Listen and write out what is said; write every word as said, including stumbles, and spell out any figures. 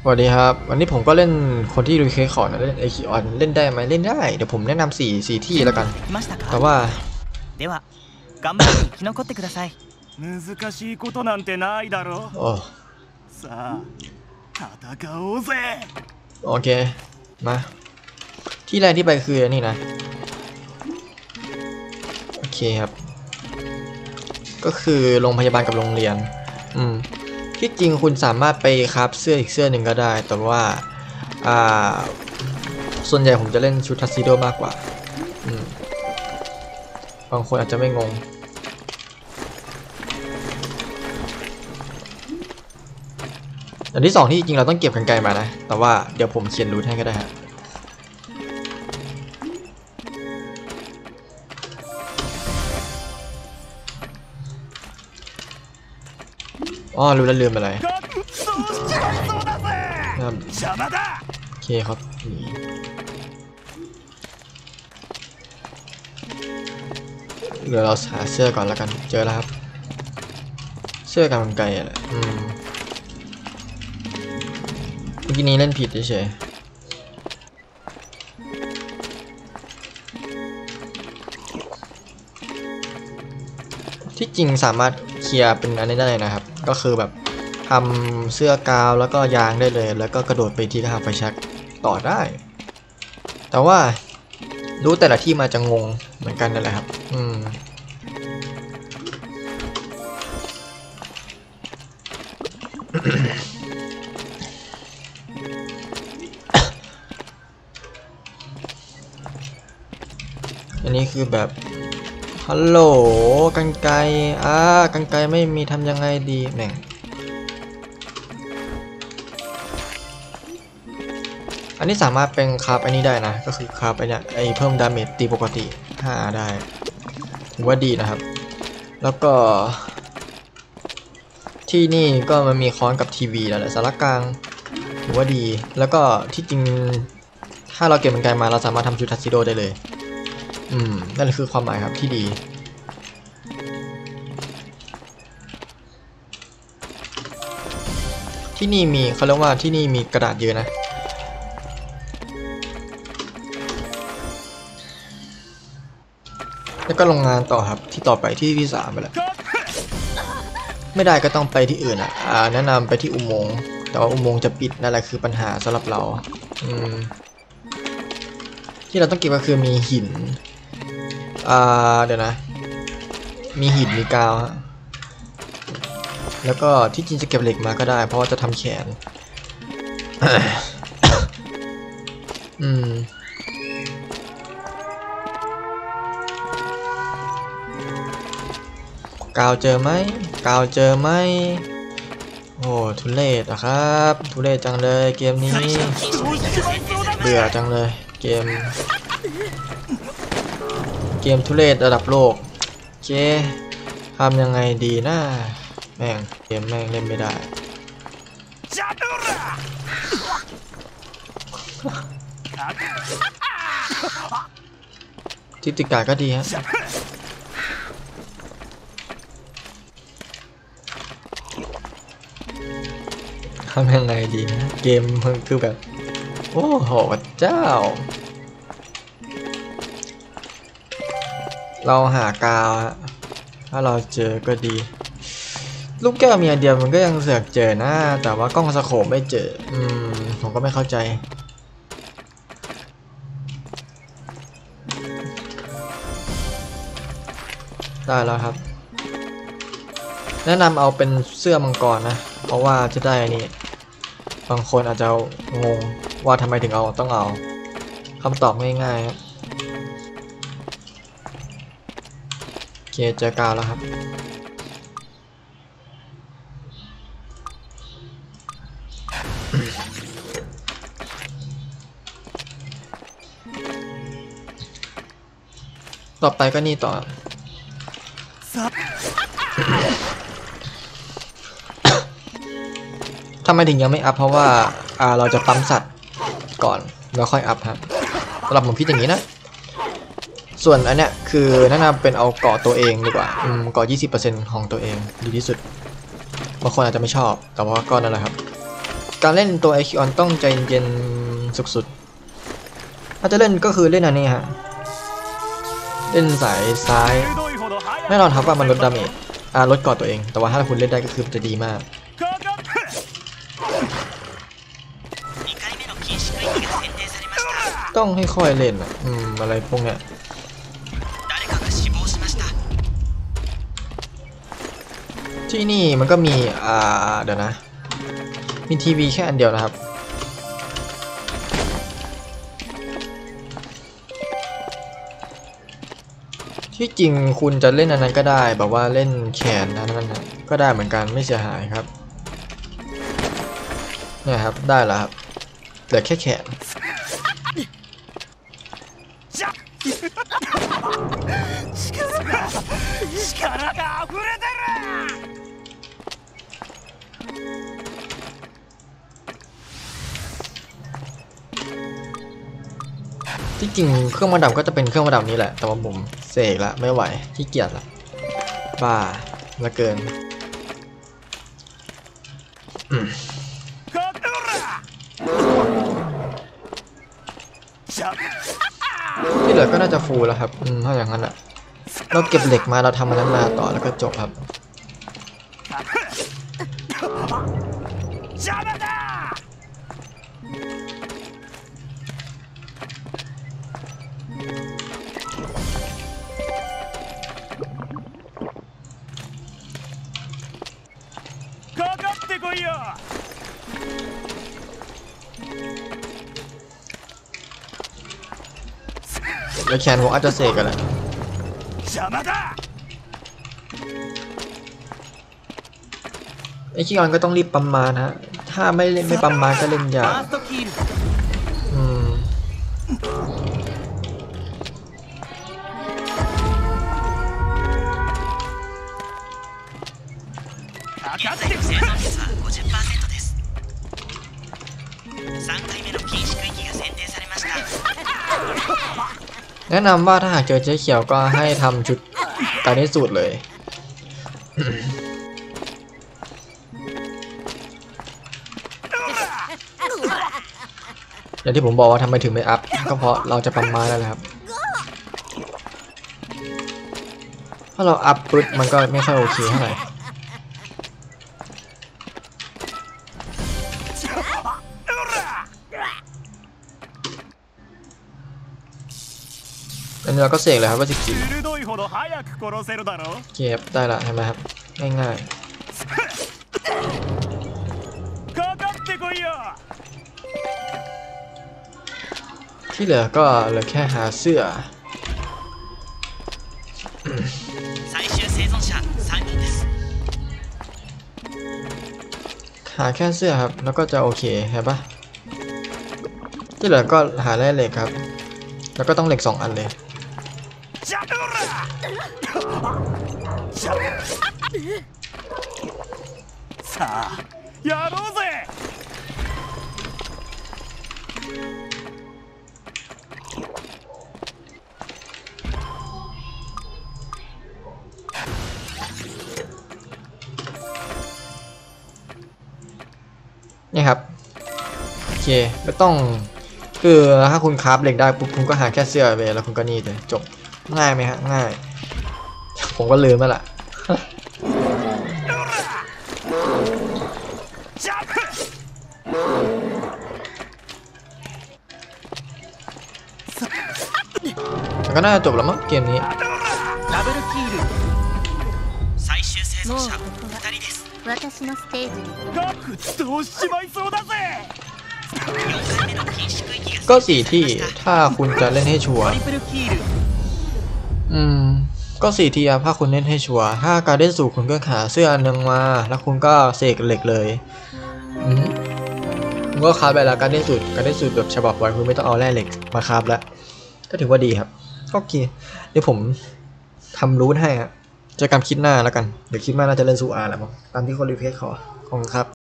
วัสดีครับวันนี้ผมก็เล่นคนที่ดูเคขอนะเล่นไอคิออนเล่นได้ไหมเล่นได้เดี๋ยวผมแนะนำสี่สี่ที่แล้วกันแต่ว่าでは頑張って生き残ってください。 難しいことなんてないだろう。 โอ้さあ戦おうぜ。 โอเคมาที่แรกที่ไปคือนี่นะโอเคครับก็คือโรงพยาบาลกับโรงเรียนอืมที่จริงคุณสามารถไปคราฟเสื้ออีกเสื้อหนึ่งก็ได้แต่ว่าอ่าส่วนใหญ่ผมจะเล่นชุดทัสซิโดมากกว่าอืมบางคนอาจจะไม่งงอันที่สองที่จริงเราต้องเก็บกันไกลมานะแต่ว่าเดี๋ยวผมเขียนรูทให้ก็ได้ฮะอ๋อรู้แล้วลืมอะไรครับโอเคครับเดี๋ยวเราหาเสื้อก่อนแล้วกันเจอแล้วครับเสื้อกันไกลอะไรอืมเมื่อกี้นี้เล่นผิดเฉยที่จริงสามารถเคลียร์เป็นอันนี้ได้เลยนะครับก็คือแบบทำเสื้อกาวแล้วก็ยางได้เลยแล้วก็กระโดดไปที่กระถางไฟแช็กต่อได้แต่ว่ารู้แต่ละที่มาจะงงเหมือนกันนั่นแหละครับอืมอันนี้คือแบบฮัลโหลกันไกอ่ากันไกไม่มีทำยังไงดีแม่งอันนี้สามารถเป็นคราฟอันนี้ได้นะก็คือคราฟไอเนี้ยไอเพิ่มดาเมจตีปกติห้าได้ถือว่าดีนะครับแล้วก็ที่นี่ก็มันมีค้อนกับทีวีแล้วแหละสารกลางถือว่าดีแล้วก็ที่จริงถ้าเราเก็บมันไกลมาเราสามารถทำชุดทัสซิโดได้เลยอืมนั่นคือความหมายครับที่ดีที่นี่มีเขาเรียกว่าที่นี่มีกระดาษเยอะนะแล้วก็โรงงานต่อครับที่ต่อไปที่ที่สามไปแล้วไม่ได้ก็ต้องไปที่อื่นอ่ะอ่าแนะนำไปที่อุโมงค์แต่ว่าอุโมงค์จะปิดนั่นแหละคือปัญหาสำหรับเราอืมที่เราต้องเก็บก็คือมีหินอ่าเดี๋ยวนะมีหินมีกาวฮะแล้วก็ที่จริงจะเก็บเหล็กมาก็ได้เพราะว่าจะทำแขน อืมกาวเจอไหมกาวเจอไหมโอ้ทุเรศอะครับทุเรศจังเลยเกมนี้เบื่อจังเลยเกมเกมทุเรศระดับโลกโอเคทำยังไงดีนะแม่งเกมแม่งเล่นไม่ได้ทิติกาก็ดีฮะทำยังไงดีนะเกมมันคือแบบโอ้โหเจ้าเราหากาวฮะถ้าเราเจอก็ดีลูกแก้วมีอันเดียวมันก็ยังเสือกเจอนะแต่ว่ากล้องสโคปไม่เจออืมผมก็ไม่เข้าใจได้แล้วครับแนะนำเอาเป็นเสื้อมังกรนะเพราะว่าจะได้อันนี้บางคนอาจจะงงว่าทำไมถึงเอาต้องเอาคำตอบง่ายๆโอเคเจอกาวแล้วครับต่อไปก็นี่ต่อทำไมถึงยังไม่อัพเพราะว่าอ่าเราจะปั๊มสัตว์ก่อนแล้วค่อยอัพครับสำหรับผมคิดอย่างนี้นะส่วนอันเนี้ยคือแนะนำเป็นเอาเกาะตัวเองดีกว่าอืมเกาะ ยี่สิบเปอร์เซ็นต์ ของตัวเองดีที่สุดบางคนอาจจะไม่ชอบแต่ว่าก็นั่นแหละครับการเล่นตัวไอคิออนต้องใจเย็นสุดๆถ้าจะเล่นก็คือเล่นอันนี้ฮะเล่นสายซ้ายแน่นอนครับว่ามันลดดาเมจอ่าลดก่อนตัวเองแต่ว่าถ้าคุณเล่นได้ก็คือจะดีมากต้องค่อยๆเล่นอ่ะอืมอะไรพวกเนี้ยที่นี่มันก็มีอ่าเดี๋ยวนะมีทีวีแค่อันเดียวนะครับที่จริงคุณจะเล่นอันนั้นก็ได้แบบว่าเล่นแขนอันนั้นนะก็ได้เหมือนกันไม่เสียหายครับเนี่ยครับได้แล้วครับเหลือแค่แขนที่จริงเครื่องประดับก็จะเป็นเครื่องประดับนี้แหละแต่ว่าผมเสกละไม่ไหวขี้เกียจละบ้าละเกินที่เหลือก็น่าจะฟูลแล้วครับอืมถ้าอย่างนั้นอ่ะเราเก็บเหล็กมาเราทำมันนั้นมาต่อแล้วก็จบครับแล้วแคนผมอาจจะเสกกันแหละไอ้ขี้ออนก็ต้องรีบปั๊มมานะถ้าไม่เล่นไม่ปั๊มมาก็เล่นยากอืมแนะนำว่าถ้าหากเจอเจ๊เขียวก็ให้ทำชุดการนี้สูตรเลยอย่างที่ผมบอกว่าทำไมถึงไม่อัพก็เพราะเราจะปั๊มมาแล้วนะครับถ้าเราอัพปุ๊บมันก็ไม่ค่อยโอเคเท่าไหร่อันนี้เราก็เสกเลยครับว่าสิบสี่เก็บได้ละใช่ไหมครับง่ายๆที่เหลือก็เหลือแค่หาเสื้อหาแค่เสื้อครับแล้วก็จะโอเคใช่ปะที่เหลือก็หาแร่เหล็กครับแล้วก็ต้องเหล็กสองอันเลยนี่ครับโอเคไม่ต้องคือถ้าคุณคราฟเหล็กได้ปุ๊บคุณก็หาแค่เสื้อไปแล้วคุณก็นี่เลยจบง่ายไหมฮะง่ายผมก็ลืมแล้วล่ะแต่ก็น่าจะจบแล้วมั้งเกมนี้ก็สี่ที่ถ้าคุณจะเล่นให้ชัวร์อืมก็สี่ที่ถ้าคุณเล่นให้ชัวร์ถ้าการเล่นสูตรคุณก็หาเสื้ออันนึงมาแล้วคุณก็เสกเหล็กเลยอืมคุณก็คราฟไปแล้วการเล่นสูตรการเล่นสูตรแบบฉบับไว้คุณไม่ต้องเอาแร่เหล็กมาคราฟแล้วก็ถือว่าดีครับโอเคเดี๋ยวผมทำรูทให้ครับเจอกันคลิปหน้าแล้วกันเดี๋ยวคลิปหน้าน่าจะเล่นซูอาร์แหละมั้งตามที่คนรีเควสขอขอบคุณครับ